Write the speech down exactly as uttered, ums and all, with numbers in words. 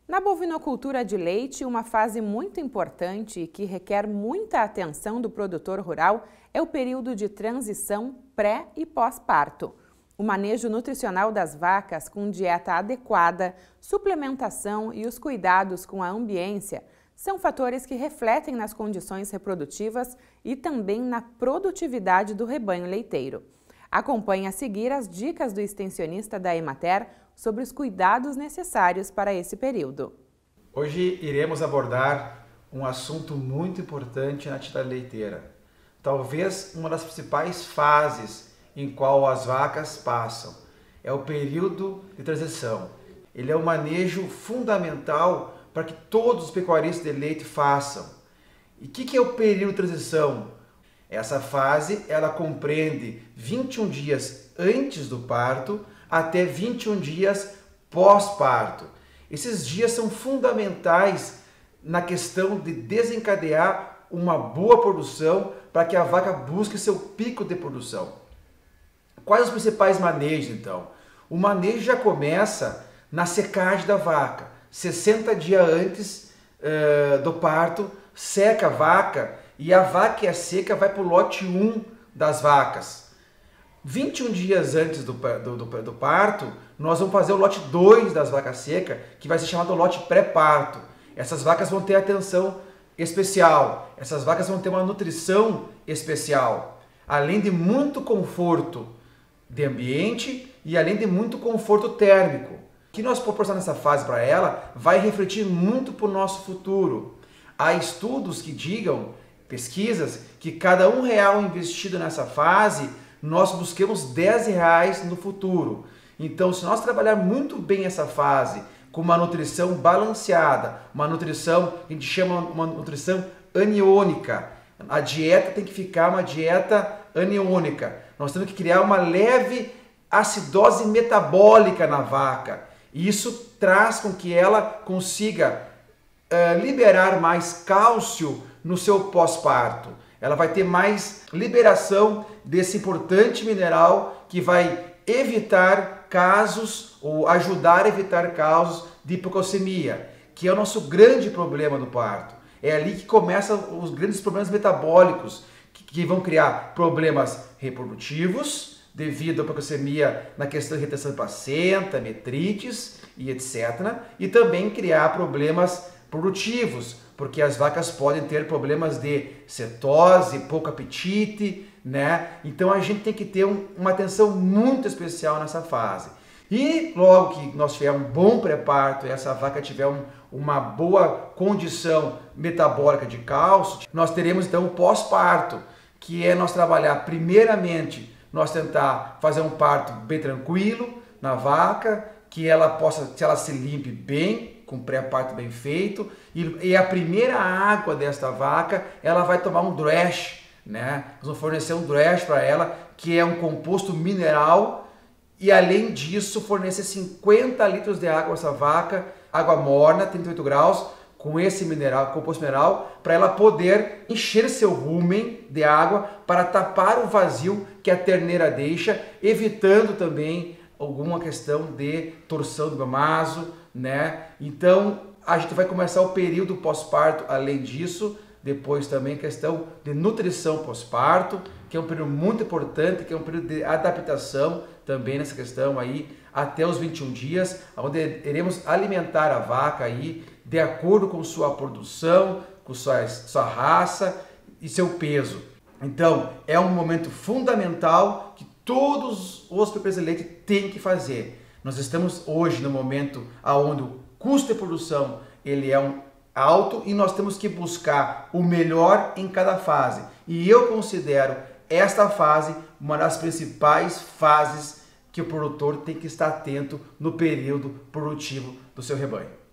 Na bovinocultura de leite, uma fase muito importante e que requer muita atenção do produtor rural é o período de transição pré e pós-parto. O manejo nutricional das vacas com dieta adequada, suplementação e os cuidados com a ambiência são fatores que refletem nas condições reprodutivas e também na produtividade do rebanho leiteiro. Acompanhe a seguir as dicas do extensionista da Emater sobre os cuidados necessários para esse período. Hoje iremos abordar um assunto muito importante na atividade leiteira. Talvez uma das principais fases em qual as vacas passam. É o período de transição. Ele é um manejo fundamental para que todos os pecuaristas de leite façam. E o que, que é o período de transição? Essa fase ela compreende vinte e um dias antes do parto até vinte e um dias pós-parto. Esses dias são fundamentais na questão de desencadear uma boa produção para que a vaca busque seu pico de produção. Quais os principais manejos então? O manejo já começa na secagem da vaca. sessenta dias antes uh, do parto, seca a vaca e a vaca que é seca vai para o lote um das vacas. vinte e um dias antes do, do, do, do parto, nós vamos fazer o lote dois das vacas secas, que vai ser chamado lote pré-parto. Essas vacas vão ter atenção especial, essas vacas vão ter uma nutrição especial, além de muito conforto de ambiente e além de muito conforto térmico. O que nós proporcionamos nessa fase para ela vai refletir muito para o nosso futuro. Há estudos que digam, pesquisas, que cada um real investido nessa fase, nós buscamos dez reais no futuro. Então, se nós trabalhar muito bem essa fase, com uma nutrição balanceada, uma nutrição que a gente chama uma nutrição aniônica, a dieta tem que ficar uma dieta aniônica. Nós temos que criar uma leve acidose metabólica na vaca. E isso traz com que ela consiga uh, liberar mais cálcio no seu pós-parto. Ela vai ter mais liberação desse importante mineral que vai evitar casos ou ajudar a evitar casos de hipocalcemia, que é o nosso grande problema do parto. É ali que começam os grandes problemas metabólicos, que, que vão criar problemas reprodutivos, devido à hipocalcemia na questão de retenção de placenta, metrites e etcétera. E também criar problemas produtivos, porque as vacas podem ter problemas de cetose, pouco apetite, né? Então a gente tem que ter um, uma atenção muito especial nessa fase. E logo que nós tivermos um bom pré-parto e essa vaca tiver um, uma boa condição metabólica de cálcio, nós teremos então o pós-parto, que é nós trabalhar primeiramente, nós tentar fazer um parto bem tranquilo na vaca, que ela possa, que ela se limpe bem, com pré-parto bem feito, e, e a primeira água desta vaca, ela vai tomar um drash, né? Nós vamos fornecer um drash para ela, que é um composto mineral, e além disso fornecer cinquenta litros de água para essa vaca, água morna, trinta e oito graus, com esse mineral, composto mineral, para ela poder encher seu rumen de água para tapar o vazio que a terneira deixa, evitando também alguma questão de torção do mamazo, né? Então a gente vai começar o período pós-parto, além disso, depois também questão de nutrição pós-parto, que é um período muito importante, que é um período de adaptação também nessa questão aí, até os vinte e um dias, onde iremos alimentar a vaca aí de acordo com sua produção, com sua, sua raça e seu peso. Então é um momento fundamental que todos os pecuaristas de leite têm que fazer. Nós estamos hoje no momento onde o custo de produção ele é um alto e nós temos que buscar o melhor em cada fase. E eu considero esta fase uma das principais fases que o produtor tem que estar atento no período produtivo do seu rebanho.